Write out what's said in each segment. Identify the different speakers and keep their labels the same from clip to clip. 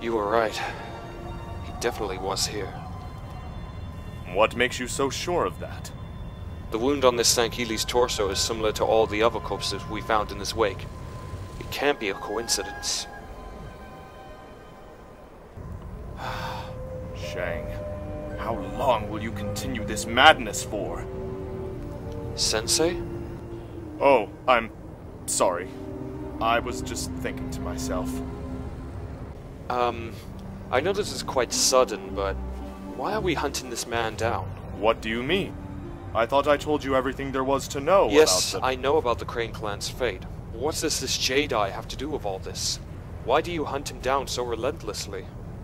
Speaker 1: You were right. He definitely was here.
Speaker 2: What makes you so sure of that?
Speaker 1: The wound on this Sankili's torso is similar to all the other corpses we found in his wake. It can't be a coincidence.
Speaker 2: Sheng, how long will you continue this madness for?
Speaker 1: Sensei?
Speaker 2: Oh, I'm sorry. I was just thinking to myself.
Speaker 1: I know this is quite sudden, but why are we hunting this man down?
Speaker 2: What do you mean? I thought I told you everything there was to know
Speaker 1: Yes,
Speaker 2: about the...
Speaker 1: I know about the Crane clan's fate. What does this Jadeye have to do with all this? Why do you hunt him down so relentlessly?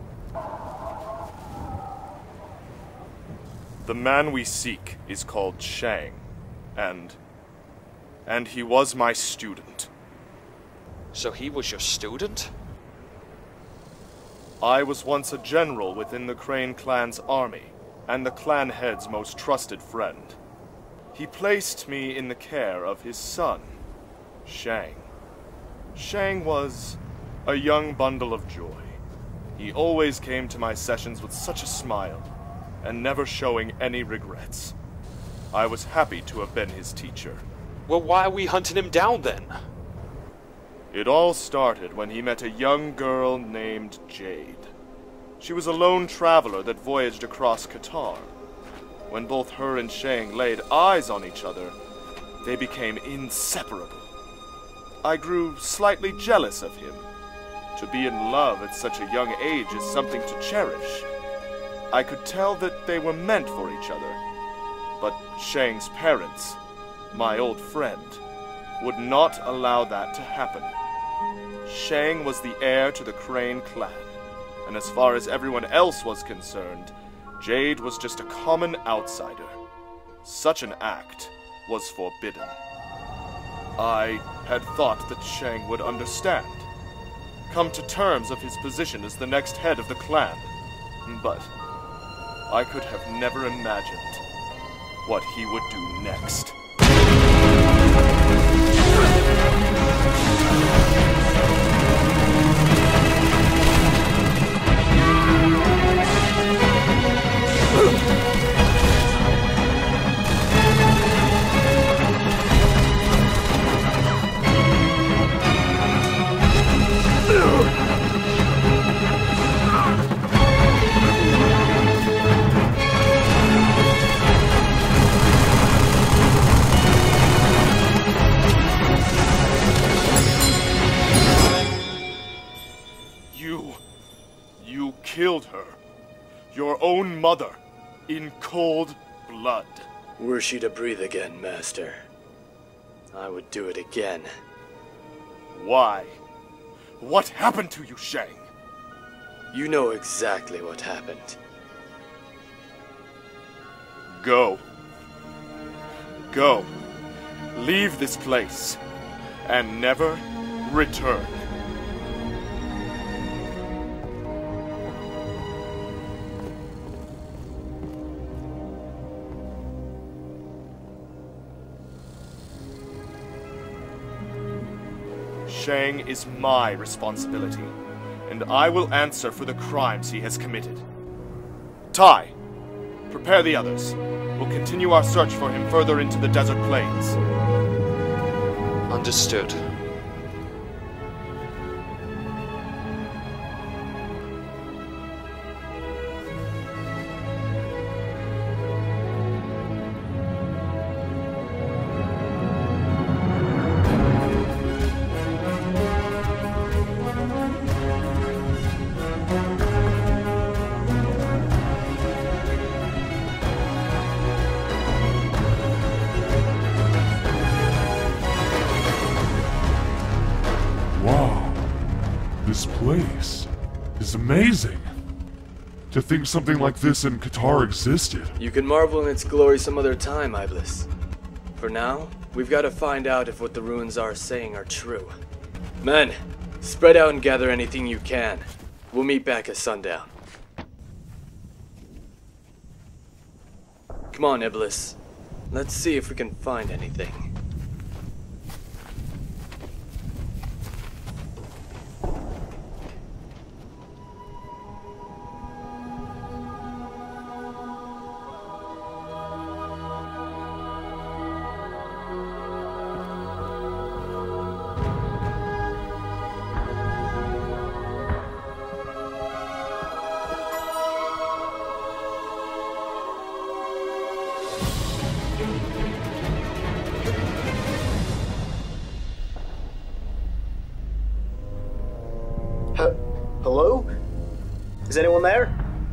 Speaker 2: The man we seek is called Sheng, and he was my student.
Speaker 1: So he was your student?
Speaker 2: I was once a general within the Crane clan's army, and the clan head's most trusted friend. He placed me in the care of his son, Sheng. Sheng was a young bundle of joy. He always came to my sessions with such a smile, and never showing any regrets. I was happy to have been his teacher.
Speaker 1: Well, why are we hunting him down then?
Speaker 2: It all started when he met a young girl named Jade. She was a lone traveler that voyaged across Katar. When both her and Sheng laid eyes on each other, they became inseparable. I grew slightly jealous of him. To be in love at such a young age is something to cherish. I could tell that they were meant for each other. But Sheng's parents, my old friend, would not allow that to happen. Sheng was the heir to the Crane clan, and as far as everyone else was concerned, Jade was just a common outsider. Such an act was forbidden. I had thought that Sheng would understand, come to terms of his position as the next head of the clan, but I could have never imagined what he would do next. You killed her. Your own mother. In cold blood.
Speaker 3: Were she to breathe again, Master, I would do it again.
Speaker 2: Why? What happened to you, Sheng?
Speaker 3: You know exactly what happened.
Speaker 2: Go. Go. Leave this place. And never return. Sheng is my responsibility, and I will answer for the crimes he has committed. Tai, prepare the others. We'll continue our search for him further into the desert plains.
Speaker 1: Understood.
Speaker 4: This place is amazing. To think something like this in Katar existed.
Speaker 3: You can marvel in its glory some other time, Iblis. For now, we've got to find out if what the ruins are saying are true. Men, spread out and gather anything you can. We'll meet back at sundown. Come on, Iblis. Let's see if we can find anything.
Speaker 5: Hello? Is anyone there?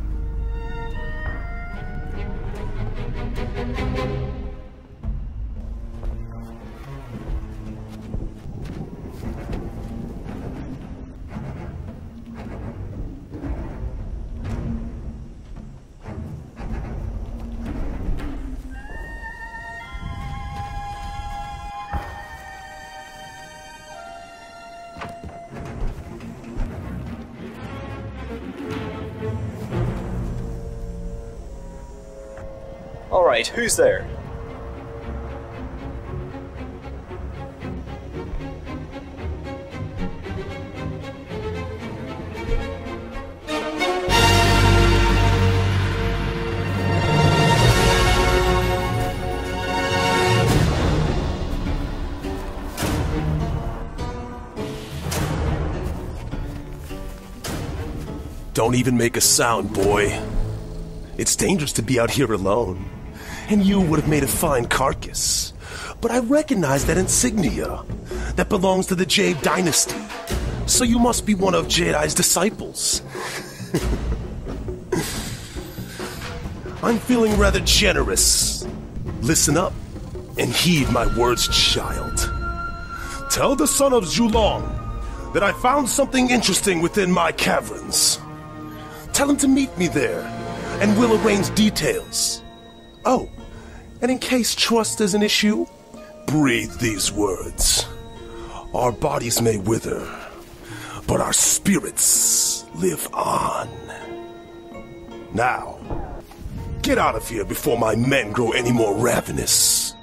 Speaker 5: Alright, who's there?
Speaker 6: Don't even make a sound, boy. It's dangerous to be out here alone. And you would have made a fine carcass. But I recognize that insignia. That belongs to the Jade Dynasty. So you must be one of Jadeye's disciples. I'm feeling rather generous. Listen up and heed my words, child. Tell the son of Zulong that I found something interesting within my caverns. Tell him to meet me there, and we'll arrange details. Oh, and in case trust is an issue, breathe these words. Our bodies may wither, but our spirits live on. Now, get out of here before my men grow any more ravenous.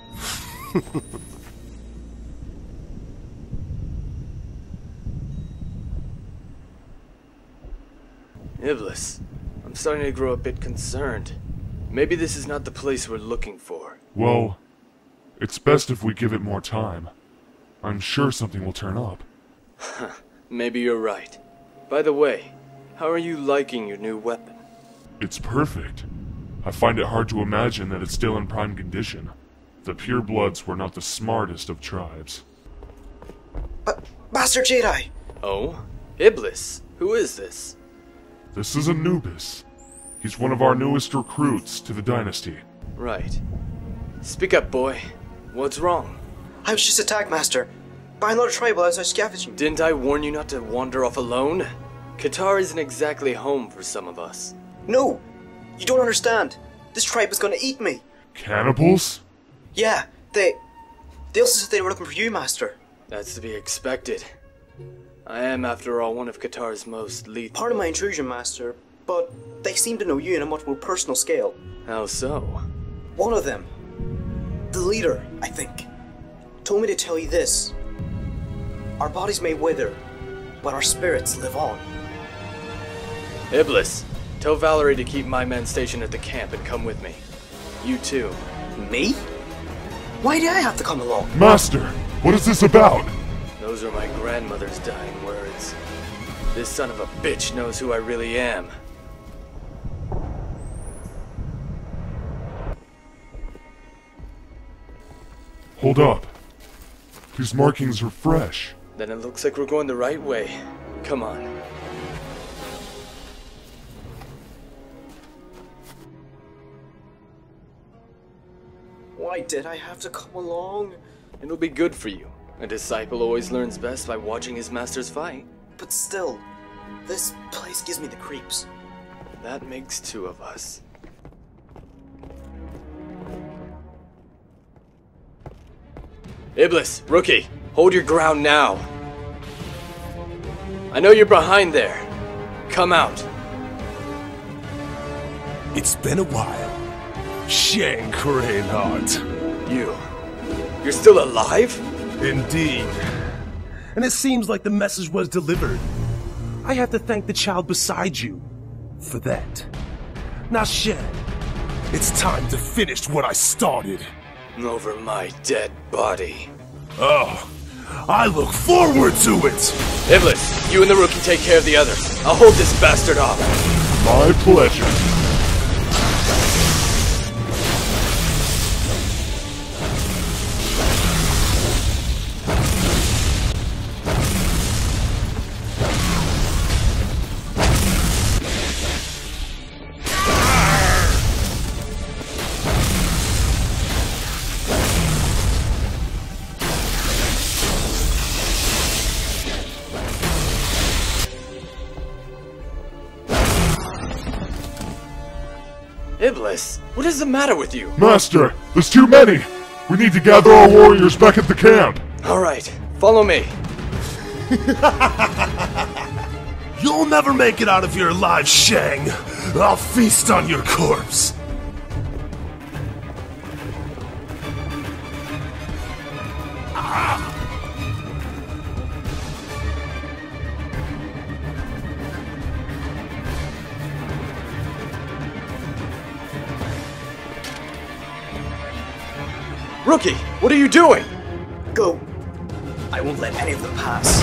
Speaker 3: Iblis, I'm starting to grow a bit concerned. Maybe this is not the place we're looking for.
Speaker 4: Well, it's best if we give it more time. I'm sure something will turn up.
Speaker 3: Maybe you're right. By the way, how are you liking your new weapon?
Speaker 4: It's perfect. I find it hard to imagine that it's still in prime condition. The purebloods were not the smartest of tribes.
Speaker 5: Master Jadeye!
Speaker 3: Oh? Iblis, who is this?
Speaker 4: This is Anubis. He's one of our newest recruits to the dynasty.
Speaker 3: Right. Speak up, boy. What's wrong?
Speaker 5: I was just attacked, Master, by another tribe while I was out scavenging.
Speaker 3: Didn't I warn you not to wander off alone? Qatar isn't exactly home for some of us.
Speaker 5: No! You don't understand. This tribe is gonna eat me.
Speaker 4: Cannibals?
Speaker 5: Yeah, they also said they were looking for you, Master.
Speaker 3: That's to be expected. I am, after all, one of Qatar's most lethal...
Speaker 5: Pardon my intrusion, Master, but they seem to know you on a much more personal scale.
Speaker 3: How so?
Speaker 5: One of them, the leader, I think, told me to tell you this. Our bodies may wither, but our spirits live on.
Speaker 3: Iblis, tell Valerie to keep my men stationed at the camp and come with me. You too.
Speaker 5: Me? Why do I have to come along?
Speaker 4: Master, what is this about?
Speaker 3: Those are my grandmother's dying words. This son of a bitch knows who I really am.
Speaker 4: Hold up. These markings are fresh.
Speaker 3: Then it looks like we're going the right way. Come on.
Speaker 5: Why did I have to come along?
Speaker 3: It'll be good for you. A disciple always learns best by watching his masters fight.
Speaker 5: But still, this place gives me the creeps.
Speaker 3: That makes two of us. Iblis, rookie, hold your ground now. I know you're behind there. Come out.
Speaker 6: It's been a while. Sheng Jadeye.
Speaker 3: You're still alive?
Speaker 6: Indeed. And it seems like the message was delivered. I have to thank the child beside you for that. Now, Sheng, it's time to finish what I started.
Speaker 3: Over my dead body.
Speaker 6: Oh, I look forward to it!
Speaker 3: Iblis, you and the rookie take care of the others. I'll hold this bastard off.
Speaker 4: My pleasure.
Speaker 3: Iblis, what is the matter with you?
Speaker 4: Master, there's too many! We need to gather our warriors back at the camp!
Speaker 3: Alright, follow me.
Speaker 6: You'll never make it out of here alive, Sheng. I'll feast on your corpse.
Speaker 3: Rookie, what are you doing?
Speaker 5: Go. I won't let any of them pass.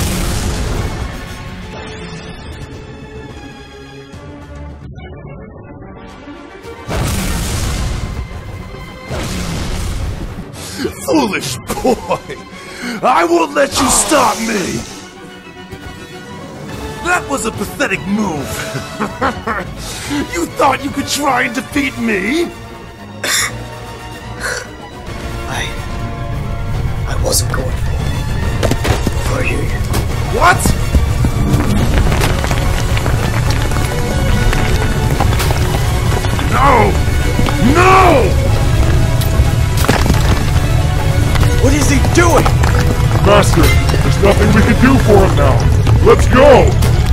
Speaker 6: Foolish boy! I won't let you stop me! That was a pathetic move. You thought you could try and defeat me?
Speaker 5: I wasn't going for you.
Speaker 6: What? No! No!
Speaker 3: What is he doing?
Speaker 4: Master, there's nothing we can do for him now. Let's go!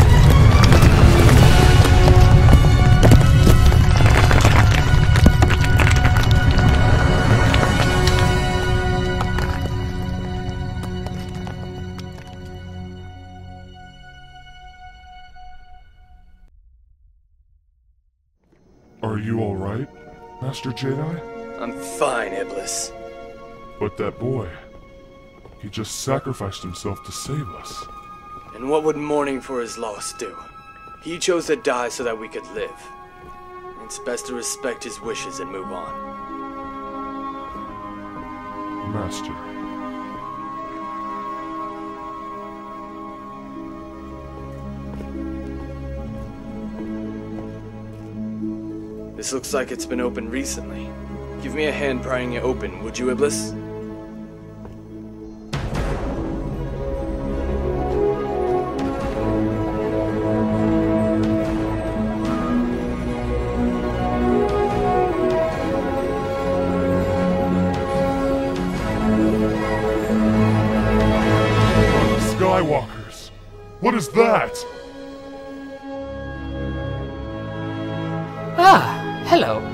Speaker 4: Are you alright, Master Jadeye?
Speaker 3: I'm fine, Iblis.
Speaker 4: But that boy, he just sacrificed himself to save us.
Speaker 3: And what would mourning for his loss do? He chose to die so that we could live. It's best to respect his wishes and move on.
Speaker 4: Master.
Speaker 3: This looks like it's been opened recently. Give me a hand prying it open, would you, Iblis?
Speaker 4: Skywalkers! What is that?
Speaker 7: Ah, hello.